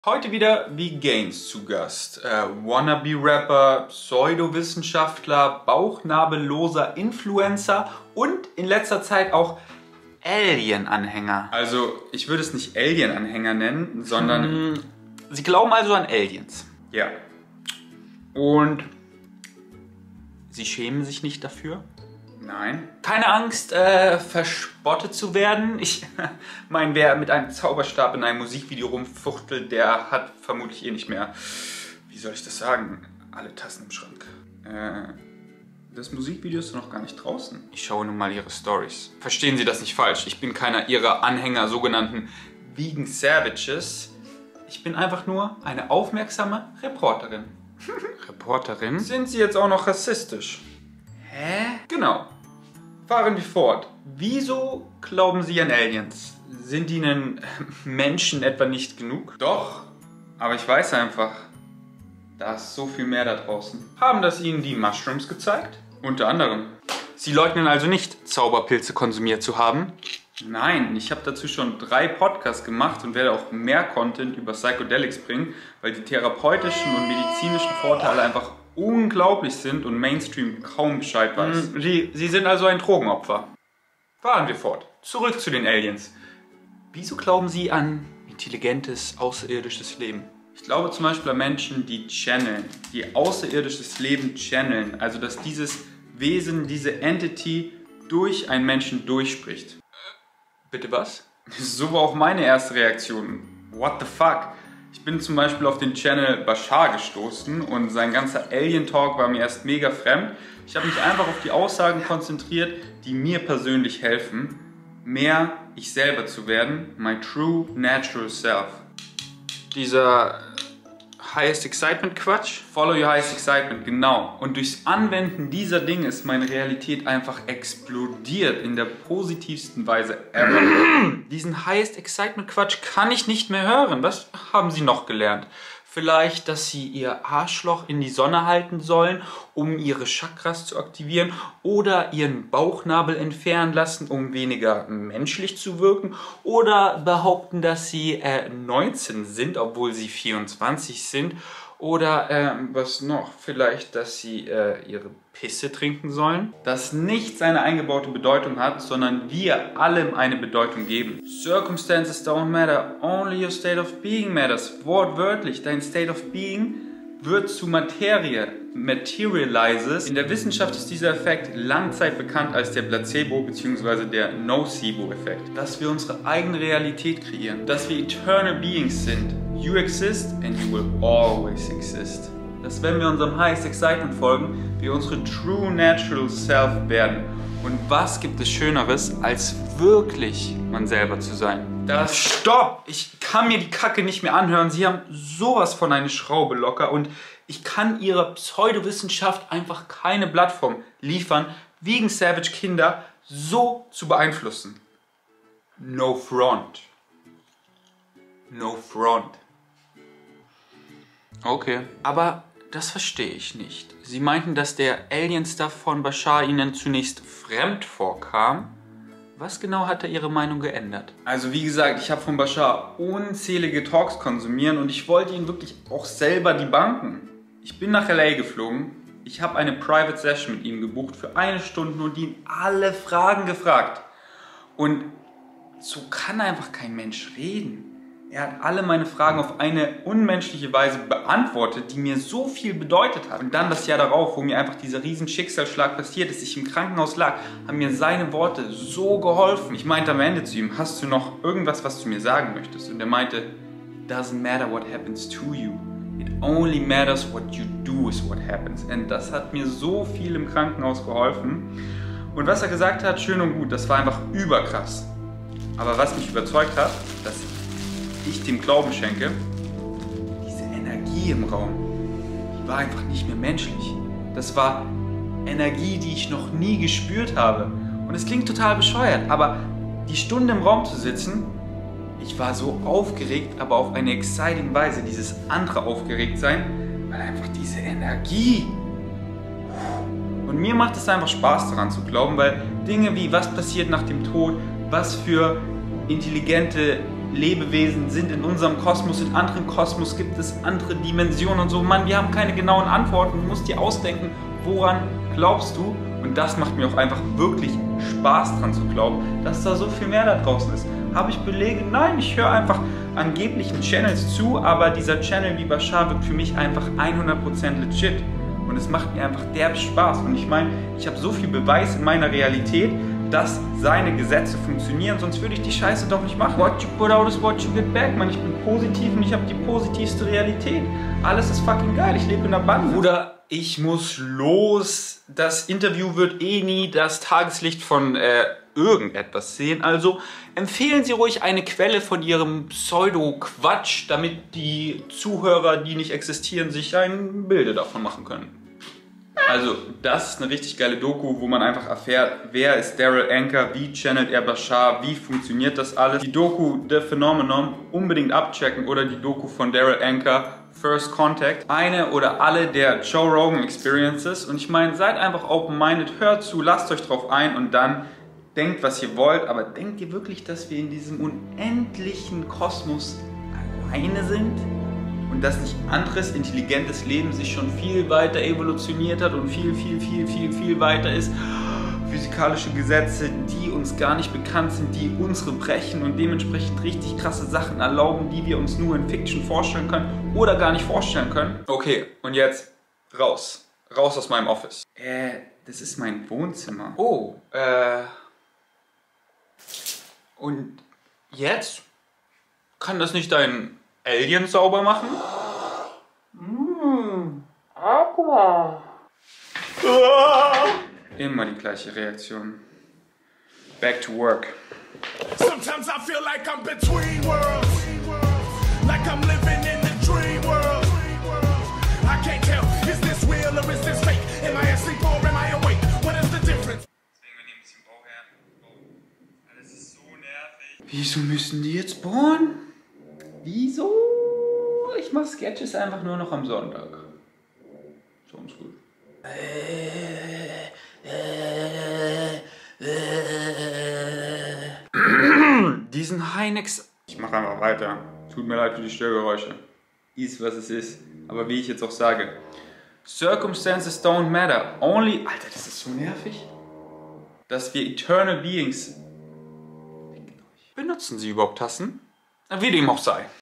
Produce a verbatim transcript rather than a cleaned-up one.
Heute wieder V-Gains zu Gast. Äh, Wannabe-Rapper, Pseudowissenschaftler, bauchnabelloser Influencer und in letzter Zeit auch Alien-Anhänger. Also, ich würde es nicht Alien-Anhänger nennen, sondern... Hm, Sie glauben also an Aliens? Ja. Und Sie schämen sich nicht dafür? Nein. Keine Angst, äh, verspottet zu werden. Ich meine, wer mit einem Zauberstab in einem Musikvideo rumfuchtelt, der hat vermutlich eh nicht mehr, wie soll ich das sagen, alle Tassen im Schrank. Äh, das Musikvideo ist noch gar nicht draußen. Ich schaue nun mal Ihre Stories. Verstehen Sie das nicht falsch. Ich bin keiner Ihrer Anhänger sogenannten Vegan Savages. Ich bin einfach nur eine aufmerksame Reporterin. Reporterin? Sind Sie jetzt auch noch rassistisch? Hä? Genau. Fahren wir fort. Wieso glauben Sie an Aliens? Sind Ihnen Menschen etwa nicht genug? Doch, aber ich weiß einfach, da ist so viel mehr da draußen. Haben das Ihnen die Mushrooms gezeigt? Unter anderem. Sie leugnen also nicht, Zauberpilze konsumiert zu haben? Nein, ich habe dazu schon drei Podcasts gemacht und werde auch mehr Content über Psychedelics bringen, weil die therapeutischen und medizinischen Vorteile einfach unglaublich sind und Mainstream kaum Bescheid weiß. Sie, Sie sind also ein Drogenopfer. Fahren wir fort. Zurück zu den Aliens. Wieso glauben Sie an intelligentes, außerirdisches Leben? Ich glaube zum Beispiel an Menschen, die channeln, die außerirdisches Leben channeln. Also dass dieses Wesen, diese Entity durch einen Menschen durchspricht. Bitte was? So war auch meine erste Reaktion. What the fuck? Ich bin zum Beispiel auf den Channel Bashar gestoßen und sein ganzer Alien-Talk war mir erst mega fremd. Ich habe mich einfach auf die Aussagen konzentriert, die mir persönlich helfen, mehr ich selber zu werden, my true natural self. Dieser Highest Excitement Quatsch? Follow your highest excitement, genau. Und durchs Anwenden dieser Dinge ist meine Realität einfach explodiert in der positivsten Weise ever. Diesen Highest Excitement Quatsch kann ich nicht mehr hören. Was haben Sie noch gelernt? Vielleicht, dass Sie Ihr Arschloch in die Sonne halten sollen, um Ihre Chakras zu aktivieren, oder Ihren Bauchnabel entfernen lassen, um weniger menschlich zu wirken, oder behaupten, dass Sie äh, neunzehn sind, obwohl Sie vierundzwanzig sind, oder äh, was noch? Vielleicht, dass Sie äh, Ihre Pisse trinken sollen. Dass nichts eine eingebaute Bedeutung hat, sondern wir allem eine Bedeutung geben. Circumstances don't matter, only your state of being matters. Wortwörtlich, dein state of being wird zu Materie, materializes. In der Wissenschaft ist dieser Effekt lange Zeit bekannt als der Placebo- bzw. der Nocebo-Effekt. Dass wir unsere eigene Realität kreieren, dass wir eternal beings sind. You exist and you will always exist. Dass wenn wir unserem Highest Excitement folgen, wir unsere True Natural Self werden. Und was gibt es Schöneres, als wirklich man selber zu sein? Das Stopp! Ich kann mir die Kacke nicht mehr anhören. Sie haben sowas von eine Schraube locker und ich kann Ihrer Pseudowissenschaft einfach keine Plattform liefern, Vegan Savage Kinder so zu beeinflussen. No front. No front. Okay. Aber das verstehe ich nicht. Sie meinten, dass der Alien-Stuff von Bashar Ihnen zunächst fremd vorkam. Was genau hat er Ihre Meinung geändert? Also wie gesagt, ich habe von Bashar unzählige Talks konsumiert und ich wollte ihn wirklich auch selber debunken. Ich bin nach L A geflogen, ich habe eine Private Session mit ihm gebucht für eine Stunde und ihn alle Fragen gefragt. Und so kann einfach kein Mensch reden. Er hat alle meine Fragen auf eine unmenschliche Weise beantwortet, die mir so viel bedeutet hat. Und dann das Jahr darauf, wo mir einfach dieser riesen Schicksalsschlag passiert ist, ich im Krankenhaus lag, haben mir seine Worte so geholfen. Ich meinte am Ende zu ihm, hast du noch irgendwas, was du mir sagen möchtest? Und er meinte, doesn't matter what happens to you. It only matters what you do is what happens. Und das hat mir so viel im Krankenhaus geholfen. Und was er gesagt hat, schön und gut, das war einfach überkrass. Aber was mich überzeugt hat, dass ich dem Glauben schenke, diese Energie im Raum, die war einfach nicht mehr menschlich. Das war Energie, die ich noch nie gespürt habe. Und es klingt total bescheuert, aber die Stunde im Raum zu sitzen, ich war so aufgeregt, aber auf eine exciting Weise, dieses andere Aufgeregtsein, weil einfach diese Energie. Und mir macht es einfach Spaß daran zu glauben, weil Dinge wie was passiert nach dem Tod, was für intelligente Lebewesen sind in unserem Kosmos, in anderen Kosmos gibt es andere Dimensionen und so. Mann, wir haben keine genauen Antworten. Du musst dir ausdenken, woran glaubst du? Und das macht mir auch einfach wirklich Spaß dran zu glauben, dass da so viel mehr da draußen ist. Habe ich Belege? Nein, ich höre einfach angeblichen Channels zu, aber dieser Channel wie Bashar wirkt für mich einfach hundert Prozent legit. Und es macht mir einfach derb Spaß. Und ich meine, ich habe so viel Beweis in meiner Realität, dass seine Gesetze funktionieren, sonst würde ich die Scheiße doch nicht machen. What you put out is what you get back, man. Ich bin positiv und ich habe die positivste Realität. Alles ist fucking geil, ich lebe in der Bande. Oder ich muss los, das Interview wird eh nie das Tageslicht von äh, irgendetwas sehen, also empfehlen Sie ruhig eine Quelle von Ihrem Pseudo-Quatsch, damit die Zuhörer, die nicht existieren, sich ein Bild davon machen können. Also, das ist eine richtig geile Doku, wo man einfach erfährt, wer ist Daryl Anka, wie channelt er Bashar, wie funktioniert das alles. Die Doku The Phenomenon unbedingt abchecken oder die Doku von Daryl Anka, First Contact. Eine oder alle der Joe Rogan Experiences. Und ich meine, seid einfach open-minded, hört zu, lasst euch drauf ein und dann denkt, was ihr wollt. Aber denkt ihr wirklich, dass wir in diesem unendlichen Kosmos alleine sind? Und dass nicht anderes intelligentes Leben sich schon viel weiter evolutioniert hat und viel, viel, viel, viel, viel weiter ist. Physikalische Gesetze, die uns gar nicht bekannt sind, die unsere brechen und dementsprechend richtig krasse Sachen erlauben, die wir uns nur in Fiction vorstellen können oder gar nicht vorstellen können. Okay, und jetzt raus. Raus aus meinem Office. Äh, das ist mein Wohnzimmer. Oh, äh... Und jetzt? Kann das nicht dein Alien sauber machen? Mmh, Aqua. Immer die gleiche Reaktion. Back to work. Sometimes I feel like I'm between worlds. Like I'm living in a dream world. I can't tell, is this real or is this fake? Am I asleep or am I awake? What is the difference? Alles ist so nervig. Wieso müssen die jetzt bohren? Wieso? Ich mache Sketches einfach nur noch am Sonntag. So ist gut. Diesen Heinex... Ich mache einfach weiter. Tut mir leid für die Störgeräusche. Ist, was es ist. Aber wie ich jetzt auch sage. Circumstances don't matter. Only... Alter, das ist so nervig. Dass wir Eternal Beings... Benutzen Sie überhaupt Tassen? Wie dem auch sei.